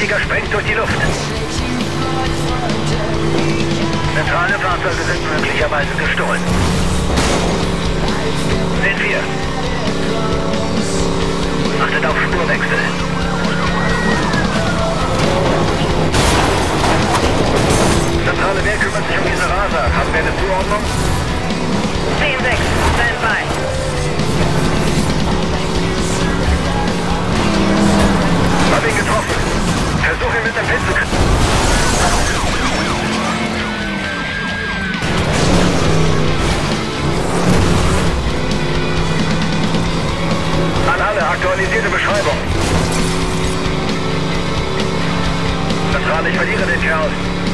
Verdächtiger sprengt durch die Luft. Zentrale Fahrzeuge sind möglicherweise gestohlen. Sind wir. Achtet auf Spurwechsel. Zentrale, wer kümmert sich um diese Raser? Haben wir eine Zuordnung? 10-6, Standby. Hab ihn getroffen. Versuch ihn mit dem Pin zu kriegen. An alle, aktualisierte Beschreibung. Zentrale, ich verliere den Kerl.